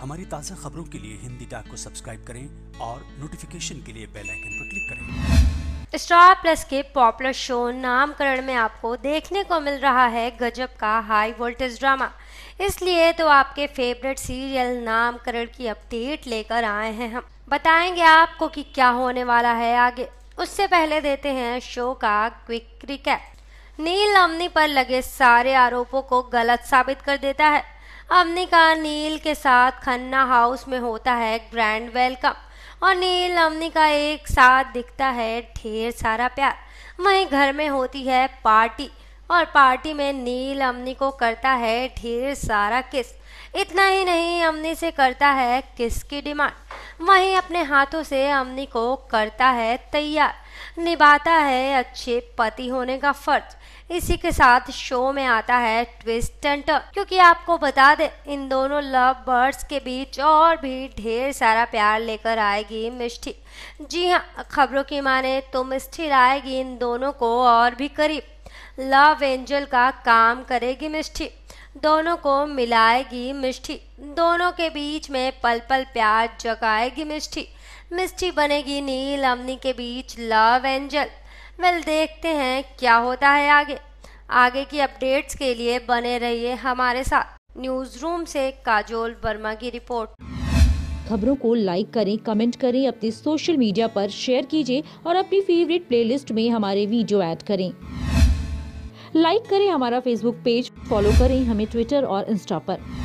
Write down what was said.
हमारी ताज़ा खबरों के लिए हिंदी टैग को सब्सक्राइब करें और नोटिफिकेशन के लिए बेल आइकन पर क्लिक करें। स्टार प्लस के पॉपुलर शो नामकरण में आपको देखने को मिल रहा है गजब का हाई वोल्टेज ड्रामा। इसलिए तो आपके फेवरेट सीरियल नामकरण की अपडेट लेकर आए हैं। हम बताएंगे आपको कि क्या होने वाला है आगे। उससे पहले देते हैं शो का क्विक रिकैप। नील अमनी पर लगे सारे आरोपों को गलत साबित कर देता है। अमनी का नील के साथ खन्ना हाउस में होता है ग्रैंड वेलकम और नील अमनी का एक साथ दिखता है ढेर सारा प्यार। वहीं घर में होती है पार्टी और पार्टी में नील अमनी को करता है ढेर सारा किस। इतना ही नहीं, अमनी से करता है किस की डिमांड। वहीं अपने हाथों से अमनी को करता है तैयार, निभाता है अच्छे पति होने का फर्ज। इसी के साथ शो में आता है ट्विस्ट एंड टर्न, क्योंकि आपको बता दें इन दोनों लव बर्ड्स के बीच और भी ढेर सारा प्यार लेकर आएगी मिष्टी। जी हाँ, खबरों की माने तो मिष्टी लाएगी इन दोनों को और भी करीब। लव एंजल का काम करेगी मिष्टी, दोनों को मिलाएगी मिष्टी, दोनों के बीच में पल पल प्यार जगाएगी मिष्टी। मिष्टी बनेगी नील अमनी के बीच लव एंजल। वेल, देखते हैं क्या होता है आगे की अपडेट्स के लिए बने रहिए हमारे साथ। न्यूज रूम से काजोल वर्मा की रिपोर्ट। खबरों को लाइक करें, कमेंट करें, अपने सोशल मीडिया पर शेयर कीजिए और अपनी फेवरेट प्लेलिस्ट में हमारे वीडियो ऐड करें। लाइक करें हमारा फेसबुक पेज, फॉलो करें हमें ट्विटर और इंस्टा पर।